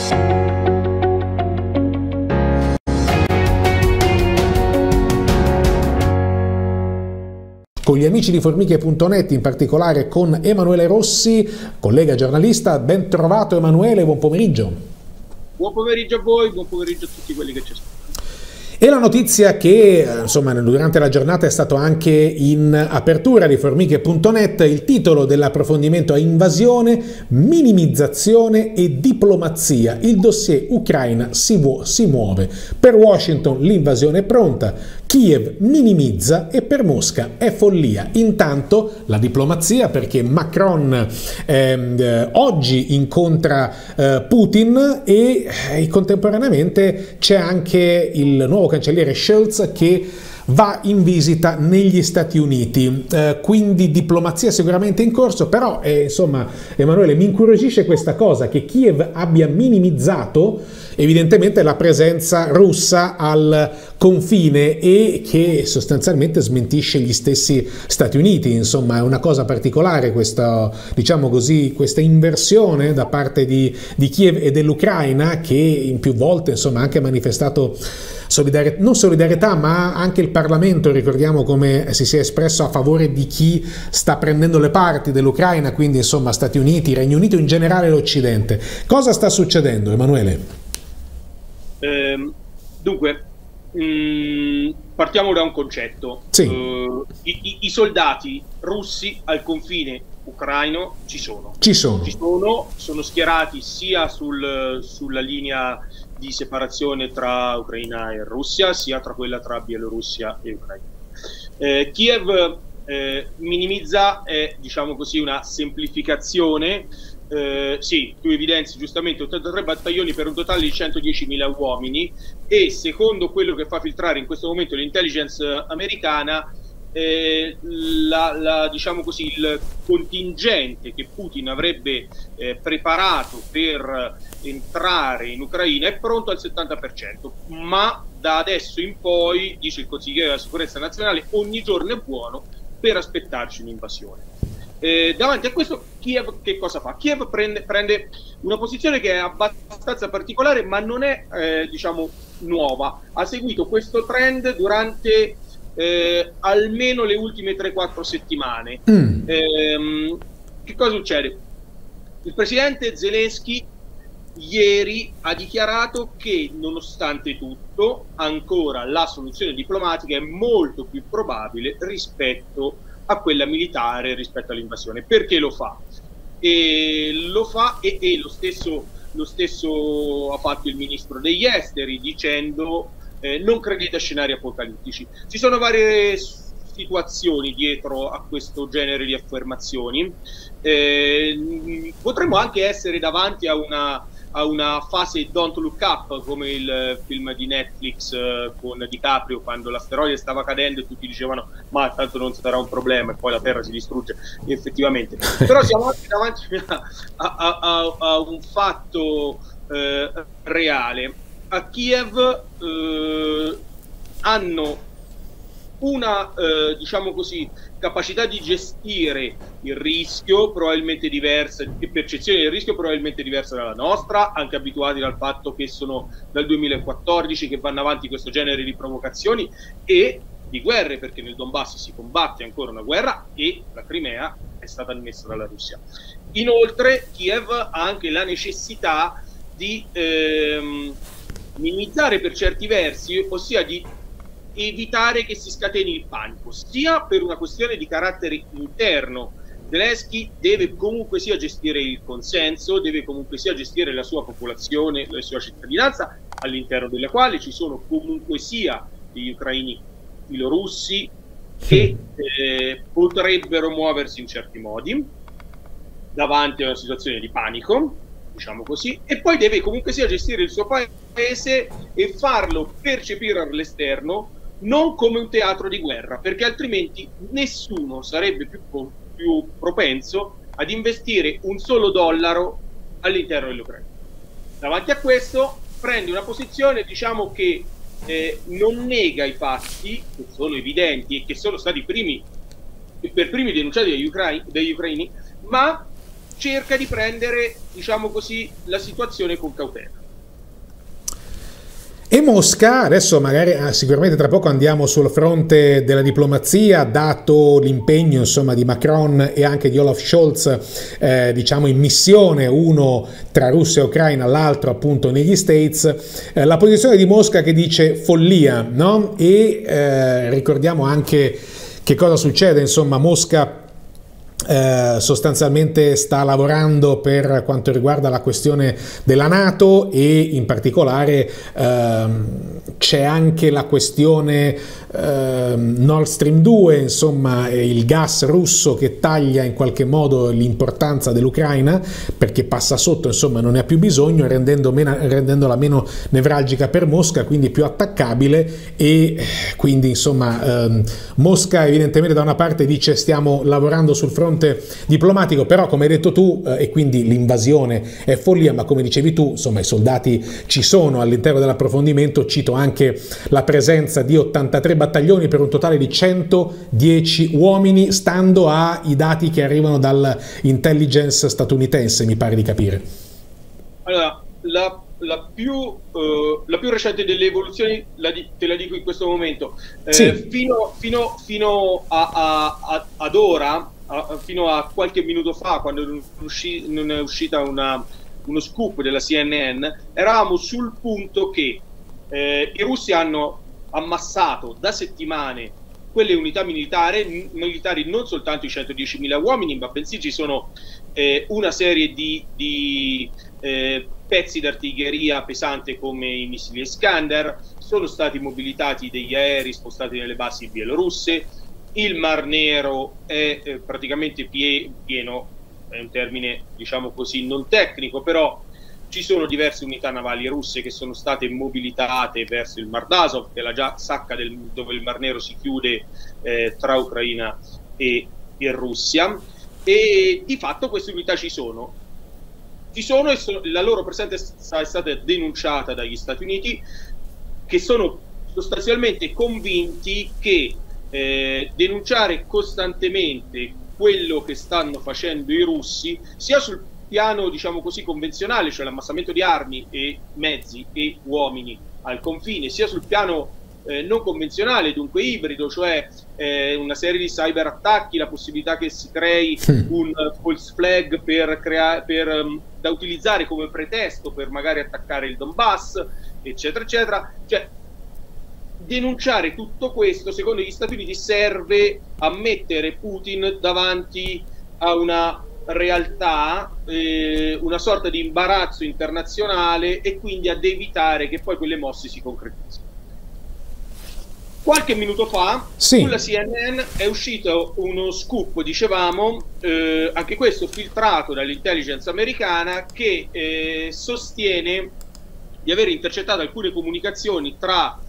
Con gli amici di Formiche.net, in particolare con Emanuele Rossi, collega giornalista. Ben trovato Emanuele, buon pomeriggio. Buon pomeriggio a voi, buon pomeriggio a tutti quelli che ci ascoltano. E la notizia che insomma durante la giornata è stato anche in apertura di Formiche.net, il titolo dell'approfondimento è Invasione, minimizzazione e diplomazia. Il dossier Ucraina si muove. Per Washington l'invasione è pronta, Kiev minimizza e per Mosca è follia. Intanto la diplomazia, perché Macron oggi incontra Putin e contemporaneamente c'è anche il nuovo cancelliere Scholz che va in visita negli Stati Uniti, quindi diplomazia sicuramente in corso, però insomma Emanuele, mi incuriosisce questa cosa che Kiev abbia minimizzato evidentemente la presenza russa al confine e che sostanzialmente smentisce gli stessi Stati Uniti. Insomma è una cosa particolare questa, diciamo così, questa inversione da parte di Kiev e dell'Ucraina, che in più volte insomma ha anche manifestato non solidarietà, ma anche il Parlamento, ricordiamo come si sia espresso a favore di chi sta prendendo le parti dell'Ucraina, quindi insomma Stati Uniti, Regno Unito, in generale l'Occidente. Cosa sta succedendo, Emanuele? Dunque, partiamo da un concetto. Sì. I soldati russi al confine ucraino ci sono. Sono schierati sia sulla linea di separazione tra Ucraina e Russia, sia tra quella tra Bielorussia e Ucraina. Kiev minimizza, diciamo così, una semplificazione. Sì, tu evidenzi giustamente 83 battaglioni per un totale di 110.000 uomini e secondo quello che fa filtrare in questo momento l'intelligence americana, diciamo così, il contingente che Putin avrebbe preparato per entrare in Ucraina è pronto al 70%, ma da adesso in poi, dice il consigliere della sicurezza nazionale, ogni giorno è buono per aspettarci un'invasione. Davanti a questo Kiev che cosa fa? Kiev prende una posizione che è abbastanza particolare, ma non è diciamo nuova. Ha seguito questo trend durante almeno le ultime 3-4 settimane. Che cosa succede? Il presidente Zelensky ieri ha dichiarato che nonostante tutto ancora la soluzione diplomatica è molto più probabile rispetto a quella militare, rispetto all'invasione. Perché lo fa? Lo stesso ha fatto il ministro degli esteri, dicendo non credete a scenari apocalittici. Ci sono varie situazioni dietro a questo genere di affermazioni. Potremmo anche essere davanti a una fase Don't Look Up, come il film di Netflix con DiCaprio, quando l'asteroide stava cadendo e tutti dicevano ma tanto non sarà un problema, e poi la Terra si distrugge, e effettivamente. Però siamo anche davanti a un fatto reale. A Kiev hanno una diciamo così capacità di gestire il rischio probabilmente diversa, di percezione del rischio probabilmente diversa dalla nostra, anche abituati dal fatto che sono dal 2014 che vanno avanti questo genere di provocazioni e di guerre, perché nel Donbass si combatte ancora una guerra e la Crimea è stata annessa dalla Russia. Inoltre Kiev ha anche la necessità di minimizzare per certi versi, ossia di evitare che si scateni il panico, sia per una questione di carattere interno. Zelensky deve comunque sia gestire il consenso, deve comunque sia gestire la sua popolazione, la sua cittadinanza, all'interno della quale ci sono comunque sia gli ucraini filorussi che potrebbero muoversi in certi modi davanti a una situazione di panico, diciamo così, e poi deve comunque sia gestire il suo paese e farlo percepire all'esterno non come un teatro di guerra, perché altrimenti nessuno sarebbe più propenso ad investire un solo dollaro all'interno dell'Ucraina. Davanti a questo prende una posizione, diciamo, che non nega i fatti che sono evidenti e che sono stati per primi denunciati dagli ucraini, ma cerca di prendere, diciamo così, la situazione con cautela. E Mosca, adesso magari sicuramente tra poco andiamo sul fronte della diplomazia, dato l'impegno insomma di Macron e anche di Olaf Scholz, diciamo in missione, uno tra Russia e Ucraina, l'altro appunto negli States, la posizione di Mosca che dice follia, no? E ricordiamo anche che cosa succede, insomma Mosca sostanzialmente sta lavorando per quanto riguarda la questione della NATO e in particolare c'è anche la questione Nord Stream 2, insomma il gas russo che taglia in qualche modo l'importanza dell'Ucraina perché passa sotto, insomma non ne ha più bisogno, rendendola meno nevralgica per Mosca, quindi più attaccabile, e quindi insomma Mosca evidentemente da una parte dice stiamo lavorando sul fronte diplomatico, però come hai detto tu, e quindi l'invasione è follia, ma come dicevi tu, insomma i soldati ci sono all'interno dell'approfondimento. Cito anche la presenza di 83 battaglioni per un totale di 110 uomini, stando ai dati che arrivano dall'intelligence statunitense, mi pare di capire. Allora, la più recente delle evoluzioni te la dico in questo momento. Sì. Fino ad ora, fino a qualche minuto fa, quando non è uscita uno scoop della CNN, eravamo sul punto che i russi hanno ammassato da settimane quelle unità militari, non soltanto i 110.000 uomini, ma bensì ci sono una serie di pezzi d'artiglieria pesante come i missili Iskander, sono stati mobilitati degli aerei spostati nelle basi bielorusse, il Mar Nero è praticamente pieno, è un termine diciamo così non tecnico, però ci sono diverse unità navali russe che sono state mobilitate verso il Mar d'Azov, che è la già sacca dove il Mar Nero si chiude tra Ucraina e Russia, e di fatto queste unità ci sono e la loro presenza è stata denunciata dagli Stati Uniti, che sono sostanzialmente convinti che denunciare costantemente quello che stanno facendo i russi, sia sul piano diciamo così convenzionale, cioè l'ammassamento di armi e mezzi e uomini al confine, sia sul piano non convenzionale, dunque ibrido, cioè una serie di cyberattacchi, la possibilità che si crei un false flag da utilizzare come pretesto per magari attaccare il Donbass, eccetera eccetera. Cioè, denunciare tutto questo secondo gli Stati Uniti serve a mettere Putin davanti a una realtà, una sorta di imbarazzo internazionale, e quindi ad evitare che poi quelle mosse si concretizzino. Qualche minuto fa sulla CNN è uscito uno scoop, dicevamo, anche questo filtrato dall'intelligence americana, che sostiene di aver intercettato alcune comunicazioni tra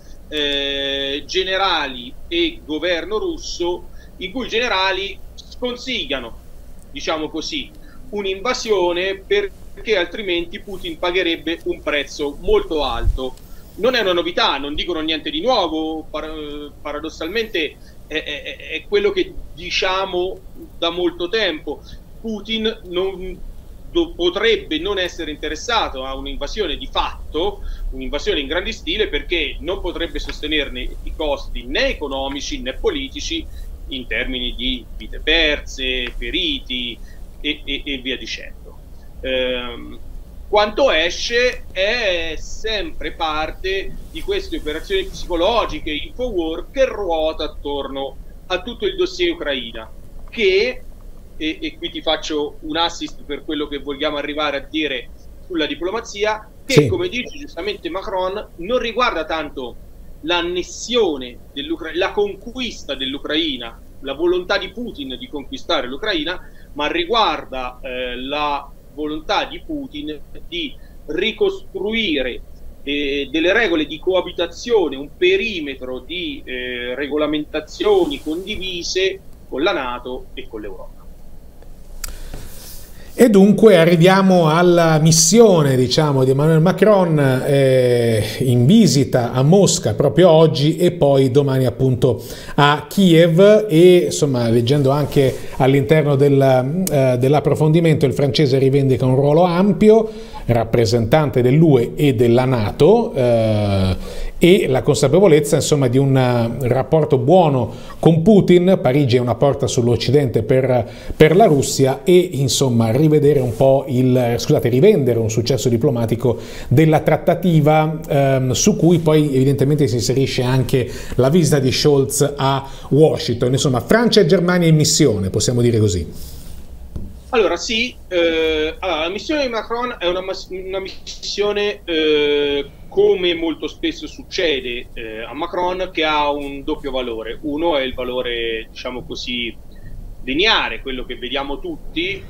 generali e governo russo, in cui i generali sconsigliano, diciamo così, un'invasione perché altrimenti Putin pagherebbe un prezzo molto alto. Non è una novità, non dicono niente di nuovo, paradossalmente è quello che diciamo da molto tempo. Putin potrebbe non essere interessato a un'invasione di fatto, un'invasione in grande stile, perché non potrebbe sostenerne i costi né economici né politici in termini di vite perse, feriti e via dicendo. Quanto esce è sempre parte di queste operazioni psicologiche, Infowar, che ruota attorno a tutto il dossier Ucraina, che, e qui ti faccio un assist per quello che vogliamo arrivare a dire sulla diplomazia, che come dice giustamente Macron, non riguarda tanto l'annessione dell'Ucraina, la conquista dell'Ucraina, la volontà di Putin di conquistare l'Ucraina, ma riguarda la volontà di Putin di ricostruire delle regole di coabitazione, un perimetro di regolamentazioni condivise con la NATO e con l'Europa. E dunque arriviamo alla missione, diciamo, di Emmanuel Macron in visita a Mosca proprio oggi e poi domani appunto a Kiev. E insomma, leggendo anche all'interno dell'approfondimento, il francese rivendica un ruolo ampio, rappresentante dell'UE e della NATO, e la consapevolezza insomma di un rapporto buono con Putin. Parigi è una porta sull'Occidente per la Russia, e insomma rivendere un successo diplomatico della trattativa, su cui poi evidentemente si inserisce anche la visita di Scholz a Washington. Insomma, Francia e Germania in missione, possiamo dire così. Allora sì, la missione di Macron è una missione, come molto spesso succede a Macron, che ha un doppio valore. Uno è il valore, diciamo così, lineare, quello che vediamo tutti.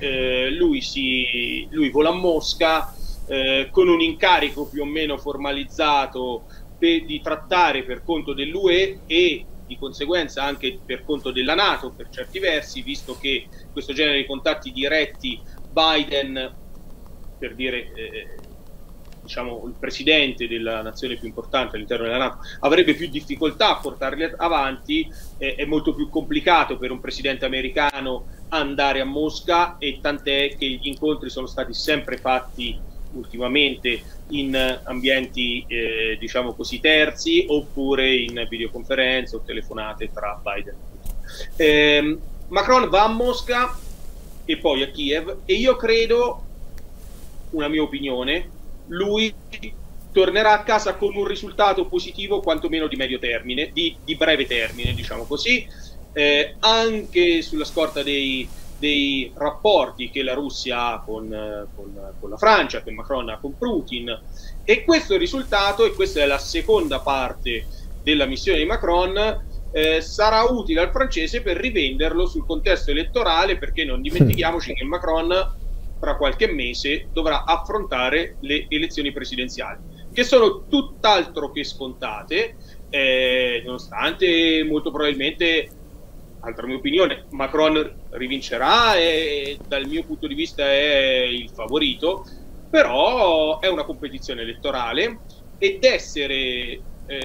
Lui vola a Mosca con un incarico più o meno formalizzato di trattare per conto dell'UE e di conseguenza anche per conto della NATO per certi versi, visto che questo genere di contatti diretti Biden, per dire diciamo il presidente della nazione più importante all'interno della NATO, avrebbe più difficoltà a portarli avanti. È molto più complicato per un presidente americano andare a Mosca, e tant'è che gli incontri sono stati sempre fatti ultimamente in ambienti diciamo così terzi, oppure in videoconferenze o telefonate tra Biden e Putin. Macron va a Mosca e poi a Kiev, e io credo, una mia opinione, lui tornerà a casa con un risultato positivo quantomeno di medio termine, di breve termine, diciamo così, anche sulla scorta dei rapporti che la Russia ha con la Francia, che Macron ha con Putin. E questo risultato, e questa è la seconda parte della missione di Macron, sarà utile al francese per rivenderlo sul contesto elettorale, perché non dimentichiamoci che Macron tra qualche mese dovrà affrontare le elezioni presidenziali, che sono tutt'altro che scontate, nonostante molto probabilmente, altra mia opinione, Macron rivincerà e dal mio punto di vista è il favorito, però è una competizione elettorale, ed essere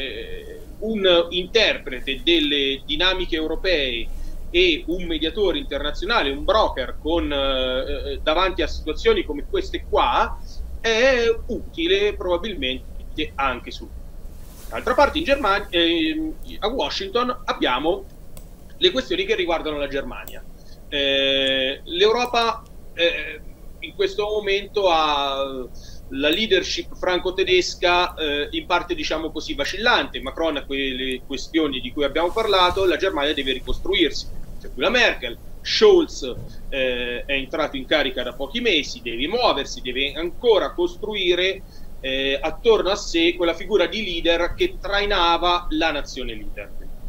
un interprete delle dinamiche europee e un mediatore internazionale, un broker davanti a situazioni come queste qua, è utile probabilmente anche su. D'altra parte in Germania, a Washington abbiamo le questioni che riguardano la Germania. L'Europa in questo momento ha la leadership franco-tedesca in parte, diciamo così, vacillante. Macron ha quelle questioni di cui abbiamo parlato, la Germania deve ricostruirsi. C'è qui la Merkel, Scholz è entrato in carica da pochi mesi, deve muoversi, deve ancora costruire attorno a sé quella figura di leader che trainava la nazione leader.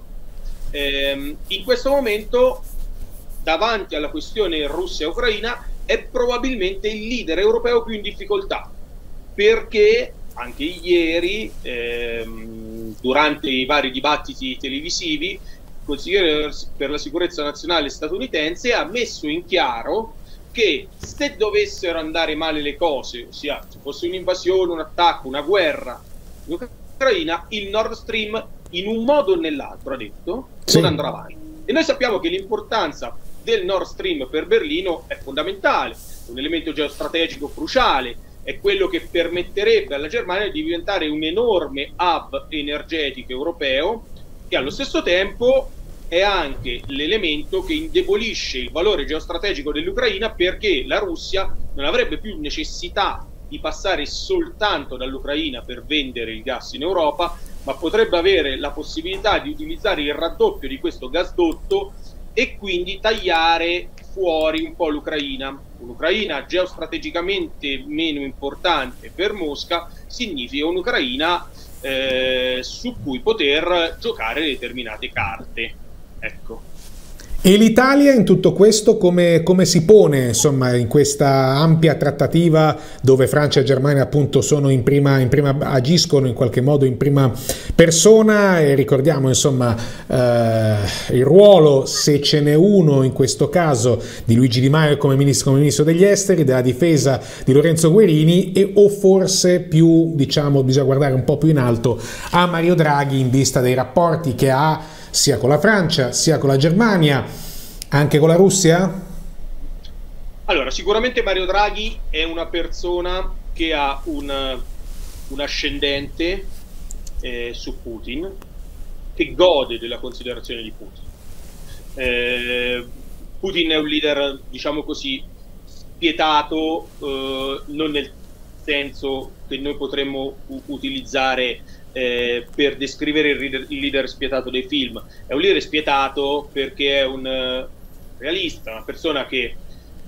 In questo momento, davanti alla questione Russia-Ucraina, è probabilmente il leader europeo più in difficoltà, perché anche ieri, durante i vari dibattiti televisivi, il consigliere per la sicurezza nazionale statunitense ha messo in chiaro che se dovessero andare male le cose, ossia se fosse un'invasione, un attacco, una guerra in Ucraina, il Nord Stream in un modo o nell'altro, ha detto, non andrà avanti. E noi sappiamo che l'importanza del Nord Stream per Berlino è fondamentale, un elemento geostrategico cruciale, è quello che permetterebbe alla Germania di diventare un enorme hub energetico europeo, che allo stesso tempo è anche l'elemento che indebolisce il valore geostrategico dell'Ucraina, perché la Russia non avrebbe più necessità di passare soltanto dall'Ucraina per vendere il gas in Europa, ma potrebbe avere la possibilità di utilizzare il raddoppio di questo gasdotto e quindi tagliare fuori un po' l'Ucraina. Un'Ucraina geostrategicamente meno importante per Mosca significa un'Ucraina su cui poter giocare determinate carte. Ecco. E l'Italia in tutto questo come si pone, insomma, in questa ampia trattativa dove Francia e Germania appunto sono agiscono in qualche modo in prima persona, e ricordiamo insomma il ruolo, se ce n'è uno in questo caso, di Luigi Di Maio come ministro degli esteri, della difesa di Lorenzo Guerini, o forse più, diciamo, bisogna guardare un po' più in alto a Mario Draghi in vista dei rapporti che ha sia con la Francia, sia con la Germania, anche con la Russia? Allora, sicuramente Mario Draghi è una persona che ha un ascendente su Putin, che gode della considerazione di Putin. Putin è un leader, diciamo così, spietato, non nel senso che noi potremmo utilizzare per descrivere il leader spietato dei film. È un leader spietato perché è un realista, una persona che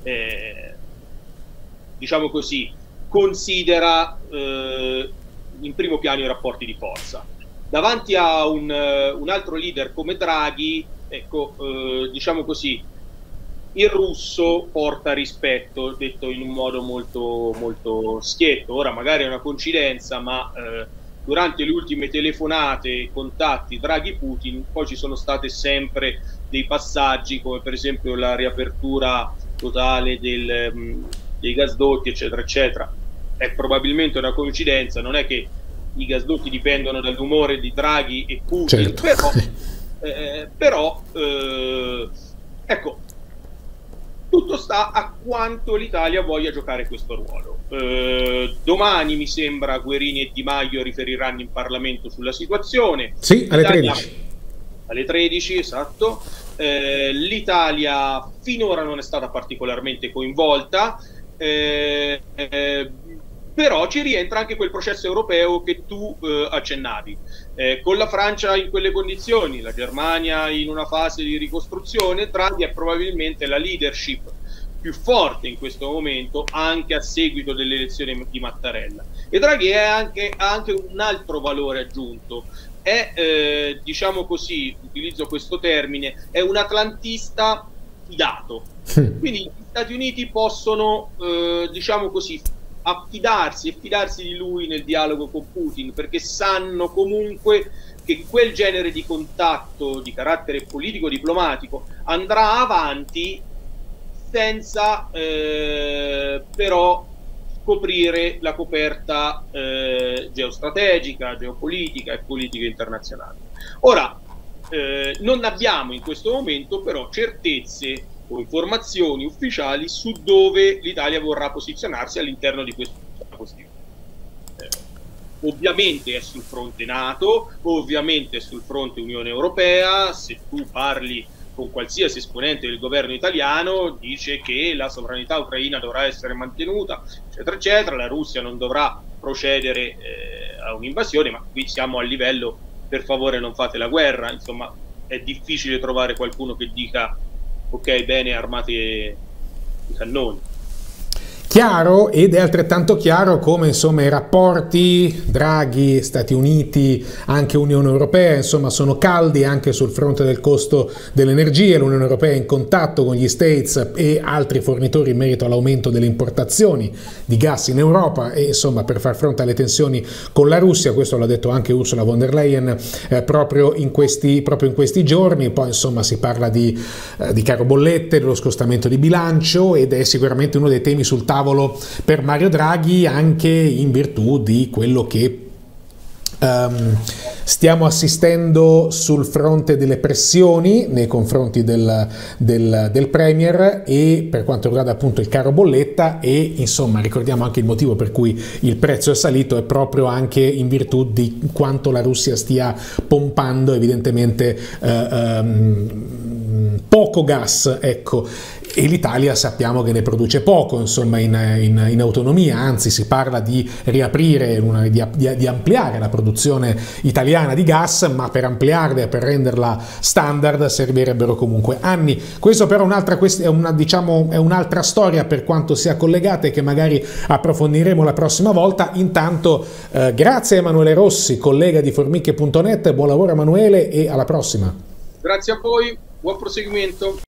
diciamo così considera in primo piano i rapporti di forza. Davanti a un altro leader come Draghi, ecco, diciamo così, il russo porta rispetto, detto in un modo molto, molto schietto. Ora magari è una coincidenza, ma durante le ultime telefonate e contatti Draghi-Putin poi ci sono state sempre dei passaggi, come per esempio la riapertura totale dei gasdotti, eccetera, eccetera. È probabilmente una coincidenza, non è che i gasdotti dipendono dall'umore di Draghi e Putin, certo. però ecco, tutto sta a quanto l'Italia voglia giocare questo ruolo. Domani mi sembra Guerini e Di Maio riferiranno in Parlamento sulla situazione. Sì, alle 13. Alle 13, esatto. L'Italia finora non è stata particolarmente coinvolta, però ci rientra anche quel processo europeo che tu accennavi. Con la Francia in quelle condizioni, la Germania in una fase di ricostruzione, Draghi è probabilmente la leadership più forte in questo momento, anche a seguito delle elezioni di Mattarella. E Draghi ha anche un altro valore aggiunto. È, diciamo così, utilizzo questo termine, è un atlantista fidato. Quindi gli Stati Uniti possono, diciamo così, affidarsi e fidarsi di lui nel dialogo con Putin, perché sanno comunque che quel genere di contatto di carattere politico-diplomatico andrà avanti senza però scoprire la coperta geostrategica, geopolitica e politica internazionale. Ora, non abbiamo in questo momento però certezze o informazioni ufficiali su dove l'Italia vorrà posizionarsi all'interno di questa questione. Ovviamente è sul fronte NATO, ovviamente è sul fronte Unione Europea. Se tu parli con qualsiasi esponente del governo italiano, dice che la sovranità ucraina dovrà essere mantenuta, eccetera, eccetera, la Russia non dovrà procedere a un'invasione, ma qui siamo a livello, per favore non fate la guerra. Insomma, è difficile trovare qualcuno che dica ok, bene, armate i cannoni. Chiaro, ed è altrettanto chiaro come insomma i rapporti Draghi, Stati Uniti, anche Unione Europea, insomma sono caldi anche sul fronte del costo dell'energia. L'Unione Europea è in contatto con gli States e altri fornitori in merito all'aumento delle importazioni di gas in Europa, e insomma per far fronte alle tensioni con la Russia. Questo l'ha detto anche Ursula von der Leyen proprio in questi giorni. Poi insomma si parla di caro bollette, dello scostamento di bilancio, ed è sicuramente uno dei temi sul tavolo per Mario Draghi, anche in virtù di quello che stiamo assistendo sul fronte delle pressioni nei confronti del Premier, e per quanto riguarda appunto il caro bolletta. E insomma ricordiamo anche il motivo per cui il prezzo è salito, è proprio anche in virtù di quanto la Russia stia pompando evidentemente poco gas, ecco. E l'Italia sappiamo che ne produce poco, insomma, in autonomia. Anzi, si parla di riaprire, di ampliare la produzione italiana di gas, ma per ampliarla e per renderla standard servirebbero comunque anni. Questo però è un'altra storia, per quanto sia collegata, e che magari approfondiremo la prossima volta. Intanto grazie a Emanuele Rossi, collega di Formiche.net, buon lavoro Emanuele e alla prossima. Grazie a voi, buon proseguimento.